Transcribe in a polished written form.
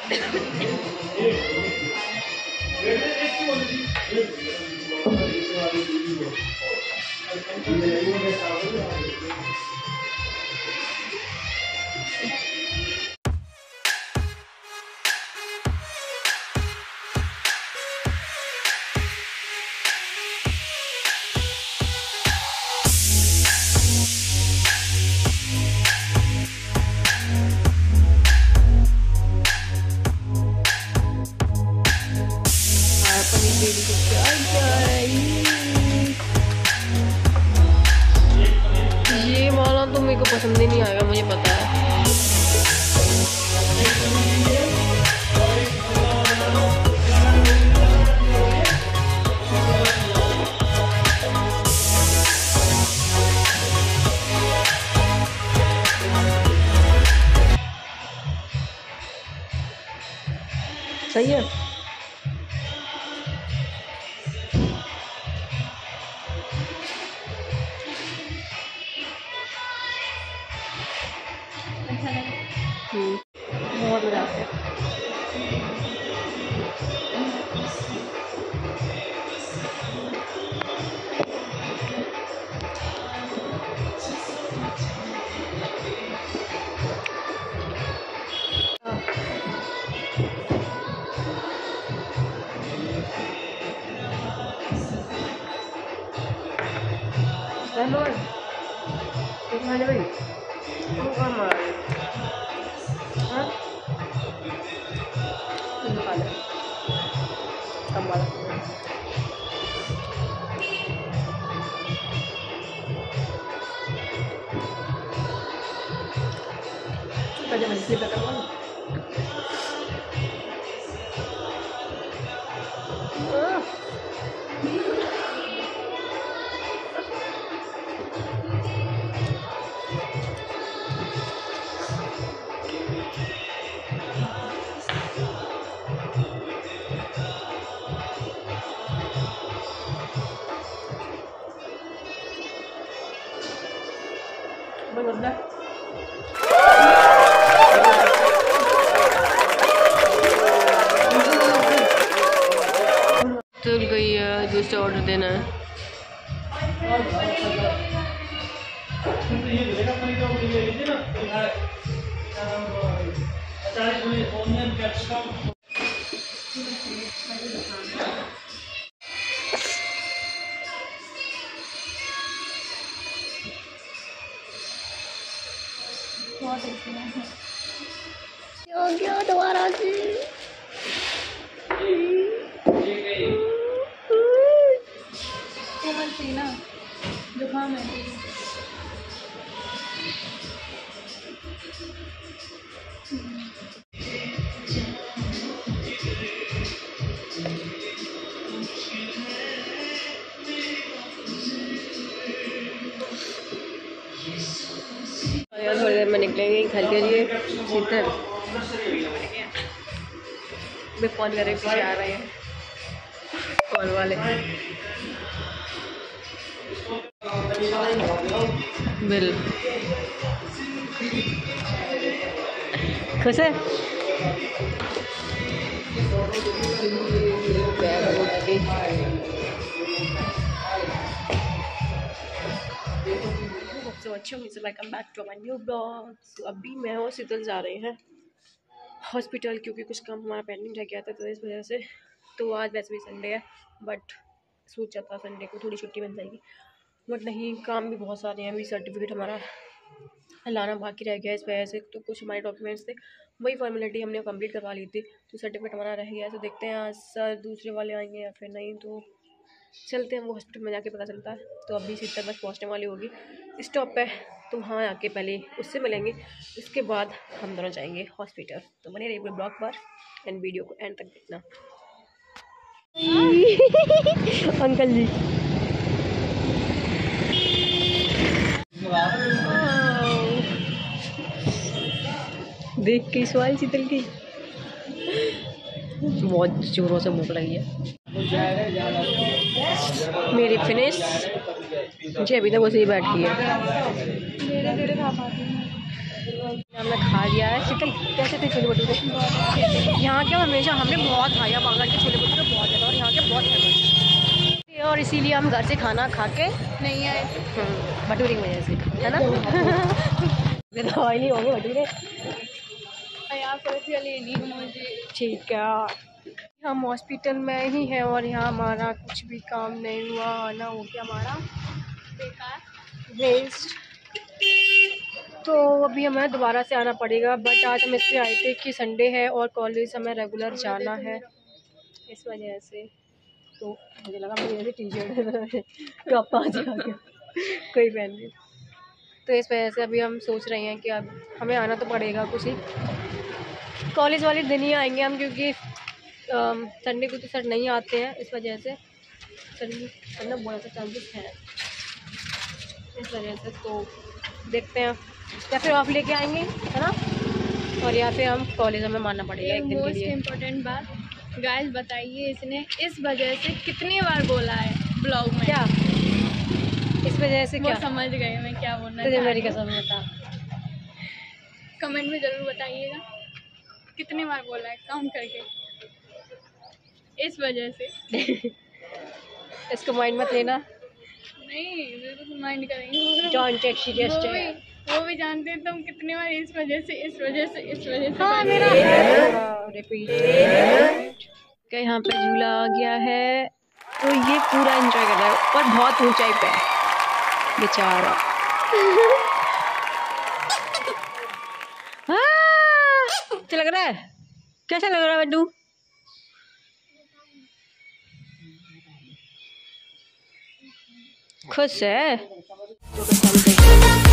ये वाला तो मेरे को पसंद ही नहीं आएगा, मुझे पता है। सही है। बहुत मजा आता है। भाई चल गई है, दूसरा ऑर्डर देना है। क्यों दोबारा जी ना जुकाम है। थोड़ी देर में निकलेंगे घर के लिए। शीतल मैं फोन कर रहे पीछे आ रहे हैं कॉल वाले। बिल खुश है। Welcome back to my new blog. अभी मैं और शीतल जा रहे हैं हॉस्पिटल क्योंकि कुछ काम हमारा पेंडिंग रह गया था, तो इस वजह से। तो आज वैसे भी संडे है, बट सोचा था संडे को थोड़ी छुट्टी बन जाएगी, बट नहीं, काम भी बहुत सारे हैं। अभी सर्टिफिकेट हमारा लाना बाकी रह गया इस वजह से। तो कुछ हमारे डॉक्यूमेंट्स थे, वही फॉर्मेलिटी हमने कंप्लीट करवा ली थी, तो सर्टिफिकेट हमारा रह गया है। तो देखते हैं आज सर दूसरे वाले आएंगे या फिर नहीं, तो चलते हैं वो हॉस्पिटल में जाके पता चलता है। तो अभी शीतल बस पहुँचने वाली होगी स्टॉप पे, तो वहाँ आके पहले उससे मिलेंगे, उसके बाद हम दोनों जाएंगे हॉस्पिटल। तो बने रहिए ब्लॉग पर एंड वीडियो को एंड तक देखना। अंकल जी देख के सवाल शीतल की बहुत जोरों से भूख लगी है। मेरी फिनिश मुझे अभी तक वैसे ही बैठी है। हमने खा लिया है। शीतल कैसे थे छोले भटूरे? यहाँ के हमेशा हमने बहुत खाया, बागड़ के छोले भटूरे बहुत ज़्यादा, और यहाँ के बहुत फेमस, और इसीलिए हम घर से खाना खा के नहीं आए भटूरे की वजह से, है ना। दवाई नहीं होंगे भटूरे, ठीक है। हम हॉस्पिटल में ही हैं और यहाँ हमारा कुछ भी काम नहीं हुआ, आना हो गया हमारा बेकार वेस्ट, तो अभी हमें दोबारा से आना पड़ेगा। बट आज हम इसलिए आए थे कि संडे है और कॉलेज हमें रेगुलर जाना है, इस वजह से। तो मुझे लगा मेरी टी शर्ट टॉप आ गया कोई पहन नहीं, तो इस वजह से अभी हम सोच रहे हैं कि अब हमें आना तो पड़ेगा, कुछ ही कॉलेज वाले दिन ही आएंगे हम, क्योंकि संडे को तो सर नहीं आते हैं, इस वजह से सर बहुत सा चांसेस है, इस वजह से। तो देखते हैं, या फिर ऑफ लेके आएंगे, है ना, और या फिर हम कॉलेज में मानना पड़ेगा एक दिन के लिए। मोस्ट इम्पोर्टेंट बात गाइस बताइए, इसने इस वजह से कितनी बार बोला है ब्लॉग में? क्या इस वजह से? क्या समझ गए मैं क्या बोलना तुझे मेरी कसम बता, कमेंट में ज़रूर बताइएगा कितनी बार बोला है, काउंट करके। इस वजह से इसको माइंड मत लेना, नहीं बिल्कुल माइंड करेंगे, डोंट टेक सीरियस, वो भी जानते हैं तुम कितनी बार इस वजह से, इस वजह से, इस वजह से। हाँ मेरा रिपीट। यहाँ पे झूला आ गया है, तो ये पूरा एंजॉय कर रहा है, और बहुत ऊंचाई पे है बेचारा। अच्छा लग रहा है? कैसा लग रहा है बड्डू? खुश है?